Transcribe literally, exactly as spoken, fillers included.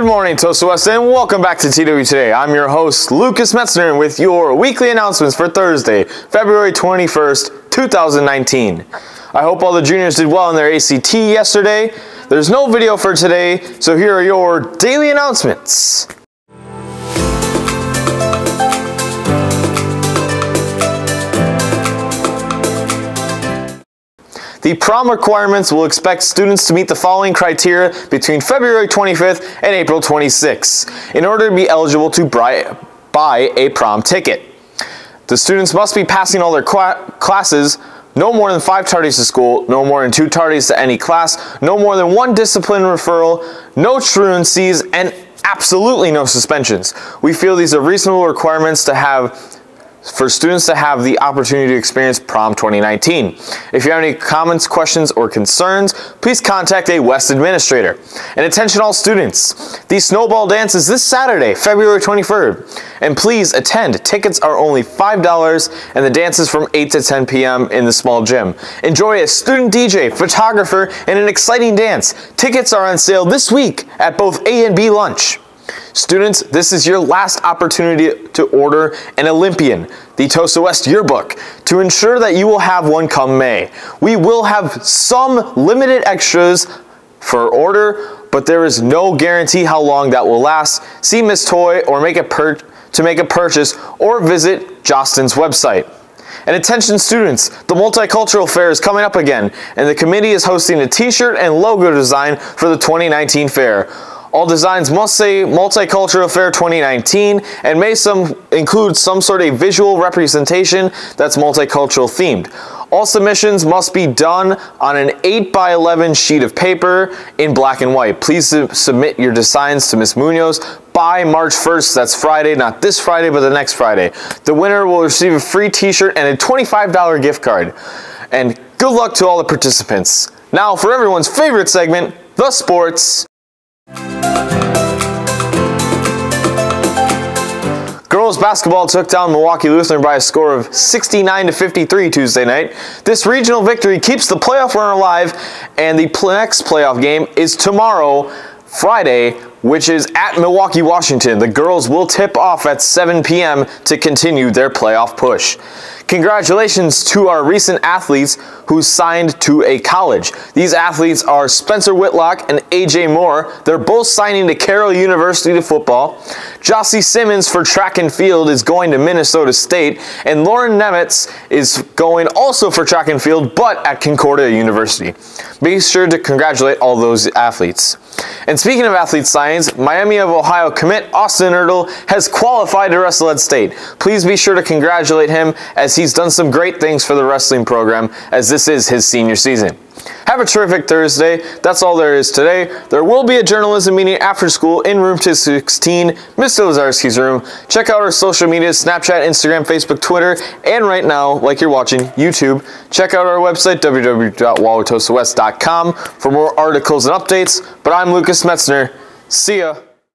morning, Toast West, and welcome back to T W Today. I'm your host, Lucas Metzner, with your weekly announcements for Thursday, February twenty-first, two thousand nineteen. I hope all the juniors did well in their A C T yesterday. There's no video for today, so here are your daily announcements. The prom requirements will expect students to meet the following criteria between February twenty-fifth and April twenty-sixth in order to be eligible to buy a prom ticket. The students must be passing all their classes, no more than five tardies to school, no more than two tardies to any class, no more than one discipline referral, no truancies, and absolutely no suspensions. We feel these are reasonable requirements to have for students to have the opportunity to experience prom twenty nineteen. If you have any comments, questions, or concerns, please contact a West administrator. And attention all students, the Snowball Dance is this Saturday, February twenty-third, and please attend. Tickets are only five dollars, and the dance is from eight to ten p m in the small gym. Enjoy a student D J, photographer, and an exciting dance. Tickets are on sale this week at both A and B lunch. Students, this is your last opportunity to order an Olympian, the Toast West yearbook, to ensure that you will have one come May. We will have some limited extras for order, but there is no guarantee how long that will last. See Miss Toy or make a per to make a purchase, or visit Jostin's website. And attention students, the Multicultural Fair is coming up again, and the committee is hosting a t-shirt and logo design for the twenty nineteen fair. All designs must say Multicultural Fair twenty nineteen and may some include some sort of visual representation that's multicultural themed. All submissions must be done on an eight by eleven sheet of paper in black and white. Please su submit your designs to Miz Munoz by March first. That's Friday, not this Friday, but the next Friday. The winner will receive a free t-shirt and a twenty-five dollar gift card. And good luck to all the participants. Now for everyone's favorite segment, the sports. Girls basketball took down Milwaukee Lutheran by a score of sixty-nine to fifty-three Tuesday night. This regional victory keeps the playoff run alive, and the next playoff game is tomorrow, Friday, which is at Milwaukee, Washington. The girls will tip off at seven p m to continue their playoff push. Congratulations to our recent athletes who signed to a college. These athletes are Spencer Whitlock and A J Moore. They're both signing to Carroll University to football. Jossie Simmons for track and field is going to Minnesota State, and Lauren Nemitz is going also for track and field, but at Concordia University. Be sure to congratulate all those athletes. And speaking of athlete signings, Miami of Ohio commit Austin Ertl has qualified to wrestle at state. Please be sure to congratulate him, as he's done some great things for the wrestling program, as this is his senior season. Have a terrific Thursday. That's all there is today. There will be a journalism meeting after school in room two sixteen, Mister Lazarski's room. Check out our social media, Snapchat, Instagram, Facebook, Twitter, and right now, like you're watching, YouTube. Check out our website, w w w dot wallatoastwest dot com, for more articles and updates. But I'm Lucas Metzner. See ya.